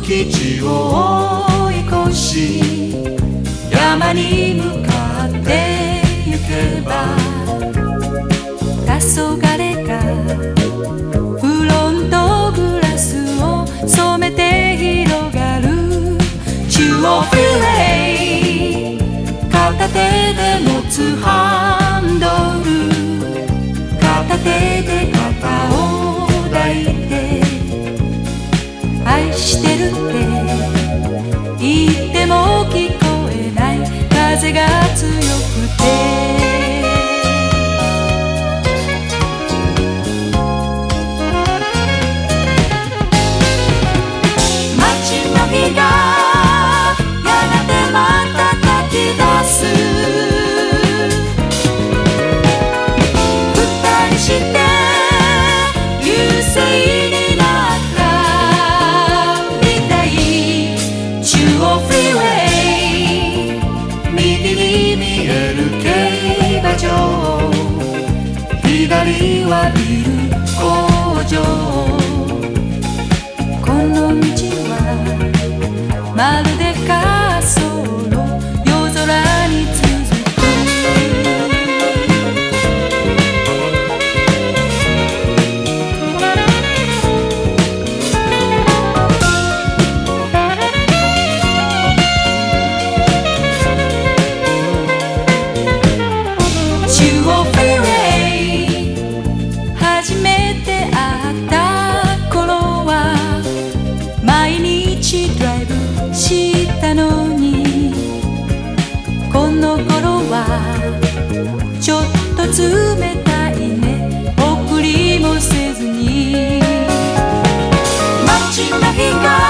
基地を追い越し山に向かって行けば黄昏がフロントグラスを染めて広がる中央フリーウェイ片手で持つハンドル片手で肩を抱いて愛してるって言っても聞こえない風が強くて街の日がやがて瞬き出す二人して優勢になったみたい中央フリーウェイ右に見える競馬場左はビル工場この道はまるで滑走路夜空に続く中央フリーウェイ初めて会った頃は毎日ドライブしたのにこの頃はちょっと冷たいね送りもせずに街の日が